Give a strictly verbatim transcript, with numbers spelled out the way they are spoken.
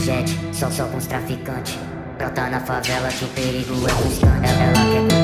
jet, só só com os traficantes. Brota na favela que o perigo é constante. Ela quer